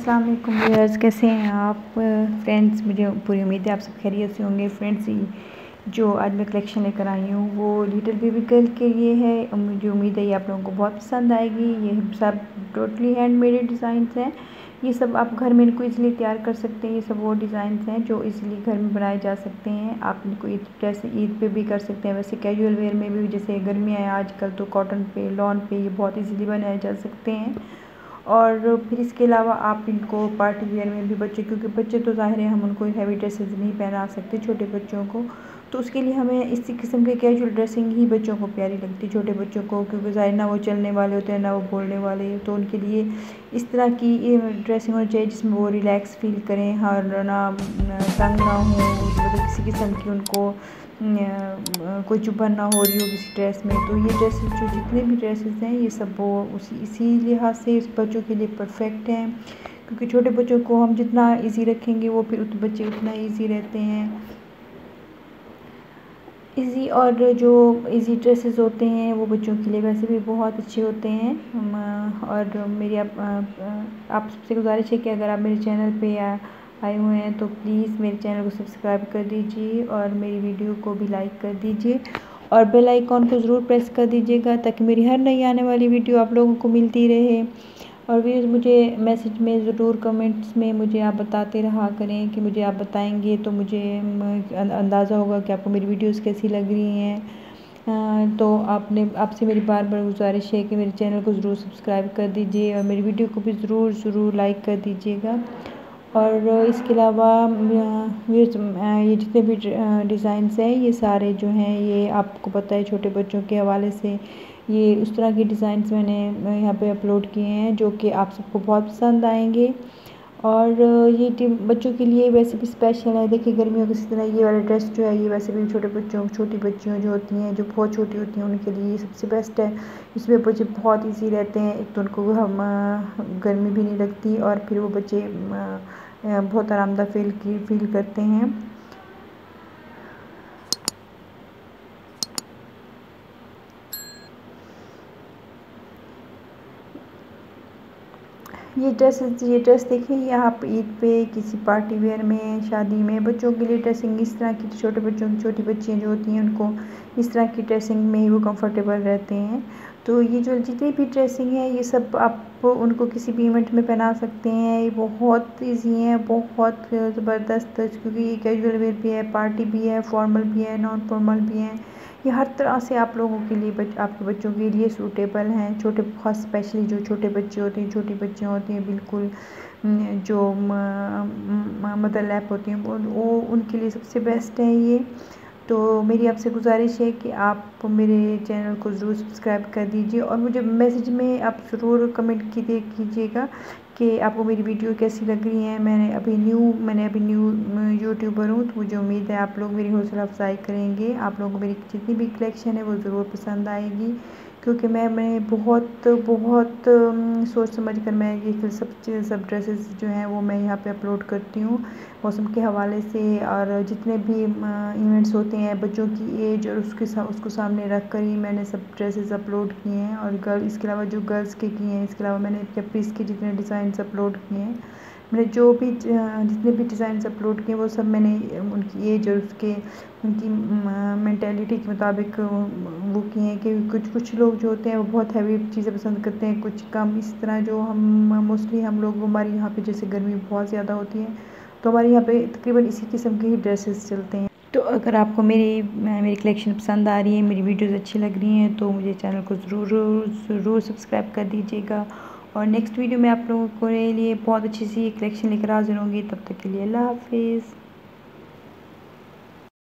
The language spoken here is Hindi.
अस्सलाम वालेकुम व्यूअर्स, कैसे हैं आप फ्रेंड्स। मुझे पूरी उम्मीद है आप सब खैरियत से होंगे। फ्रेंड्स, जो आज मैं कलेक्शन लेकर आई हूँ वो लिटिल बेबी गर्ल के लिए है। मुझे उम्मीद है ये आप लोगों को बहुत पसंद आएगी। ये सब टोटली हैंडमेड डिज़ाइंस हैं। ये सब आप घर में इनको ईज़िली तैयार कर सकते हैं। ये सब वो डिज़ाइंस हैं जो ईज़िली घर में बनाए जा सकते हैं। आप इनको ईद पे भी कर सकते हैं। वैसे कैजुअल वेयर में भी, जैसे गर्मियाँ हैं आजकल, तो कॉटन पे, लॉन पे ये बहुत ईज़िली बनाए जा सकते हैं। और फिर इसके अलावा आप इनको पार्टी वेयर में भी, बच्चे, क्योंकि बच्चे तो ज़ाहिर है हम उनको हैवी ड्रेसेस नहीं पहना सकते छोटे बच्चों को, तो उसके लिए हमें इसी किस्म के कैजुअल ड्रेसिंग ही बच्चों को प्यारी लगती है, छोटे बच्चों को, क्योंकि ज़ाहिर ना वो चलने वाले होते हैं ना वो बोलने वाले, तो उनके लिए इस तरह की ड्रेसिंग होनी चाहिए जिसमें वो रिलैक्स फील करें, और ना तंग ना हो, मतलब किसी किस्म की उनको कोई चुभन ना हो रही हो किसी ड्रेस में। तो ये ड्रेसेस, जो जितने भी ड्रेसेस हैं, ये सब वो इसी लिहाज से इस बच्चों के लिए परफेक्ट हैं, क्योंकि छोटे बच्चों को हम जितना इजी रखेंगे वो फिर बच्चे उतना इजी रहते हैं। इजी, और जो इजी ड्रेसेस होते हैं वो बच्चों के लिए वैसे भी बहुत अच्छे होते हैं। और मेरी आप सबसे गुजारिश है कि अगर आप मेरे चैनल पे आए हुए हैं तो प्लीज़ मेरे चैनल को सब्सक्राइब कर दीजिए और मेरी वीडियो को भी लाइक कर दीजिए और बेल आइकॉन को ज़रूर प्रेस कर दीजिएगा, ताकि मेरी हर नई आने वाली वीडियो आप लोगों को मिलती रहे। और भी मुझे मैसेज में ज़रूर, कमेंट्स में मुझे आप बताते रहा करें, कि मुझे आप बताएंगे तो मुझे अंदाज़ा होगा कि आपको मेरी वीडियोस कैसी लग रही हैं। तो आपसे मेरी बार बार गुजारिश है कि मेरे चैनल को ज़रूर सब्सक्राइब कर दीजिए और मेरी वीडियो को भी ज़रूर लाइक कर दीजिएगा। और इसके अलावा ये जितने भी डिज़ाइंस हैं, ये सारे जो हैं, ये आपको पता है छोटे बच्चों के हवाले से ये उस तरह के डिज़ाइंस मैंने यहाँ पे अपलोड किए हैं जो कि आप सबको बहुत पसंद आएंगे। और ये बच्चों के लिए वैसे भी स्पेशल है। देखिए, गर्मियों की तरह ये वाला ड्रेस जो है, ये वैसे भी छोटी बच्चियों जो होती हैं, जो बहुत छोटी होती हैं, उनके लिए ये सबसे बेस्ट है। इसमें बच्चे बहुत इजी रहते हैं। एक तो उनको हम गर्मी भी नहीं लगती, और फिर वो बच्चे बहुत आरामदायक फील करते हैं। ये ड्रेस देखिए, ये आप ईद पे, किसी पार्टी वेयर में, शादी में बच्चों के लिए ड्रेसिंग इस तरह की, छोटे बच्चों की, छोटी बच्चियाँ जो होती हैं उनको इस तरह की ड्रेसिंग में ही वो कंफर्टेबल रहते हैं। तो ये जो जितनी भी ड्रेसिंग है, ये सब आप उनको किसी भी इवेंट में पहना सकते हैं। ये बहुत ईजी है, बहुत ज़बरदस्त, क्योंकि ये कैजुअल वेयर भी है, पार्टी भी है, फॉर्मल भी है, नॉन फॉर्मल भी है। ये हर तरह से आप लोगों के लिए, आपके बच्चों के लिए सूटेबल हैं। छोटे, बहुत स्पेशली जो छोटे बच्चे होते हैं, छोटी बच्चियाँ होती हैं, बिल्कुल जो मदर लैप होती हैं, वो उनके लिए सबसे बेस्ट है ये। तो मेरी आपसे गुजारिश है कि आप मेरे चैनल को ज़रूर सब्सक्राइब कर दीजिए और मुझे मैसेज में आप ज़रूर कमेंट कीजिएगा कि आपको मेरी वीडियो कैसी लग रही है। मैंने अभी न्यू यूट्यूबर हूँ, तो मुझे उम्मीद है आप लोग मेरी हौसला अफजाई करेंगे। आप लोगों को मेरी जितनी भी कलेक्शन है वो ज़रूर पसंद आएगी, क्योंकि मैं बहुत सोच समझ कर मैं ये सब ड्रेसेस जो हैं वो मैं यहाँ पे अपलोड करती हूँ, मौसम के हवाले से। और जितने भी इवेंट्स होते हैं, बच्चों की एज और उसको सामने रख कर ही मैंने सब ड्रेसेस अपलोड किए हैं। और इसके अलावा जो गर्ल्स के किए हैं, इसके अलावा मैंने कैप्रीज के जितने डिज़ाइंस अपलोड किए हैं, मैंने जितने भी डिज़ाइंस अपलोड किए वो सब मैंने उनकी एज और उनकी मेंटालिटी के मुताबिक वो किए हैं। कि कुछ लोग जो होते हैं वो बहुत हैवी चीज़ें पसंद करते हैं, कुछ कम। इस तरह जो मोस्टली हम लोग, हमारे यहाँ पे जैसे गर्मी बहुत ज़्यादा होती है, तो हमारे यहाँ पे तकरीबन इसी किस्म के ही ड्रेसेस चलते हैं। तो अगर आपको मेरी कलेक्शन पसंद आ रही है, मेरी वीडियोस अच्छी लग रही हैं, तो मुझे चैनल को ज़रूर सब्सक्राइब कर दीजिएगा। और नेक्स्ट वीडियो में आप लोगों के लिए बहुत अच्छी सी कलेक्शन लेकर हाजिर होंगी। तब तक के लिए अल्लाह हाफिज़।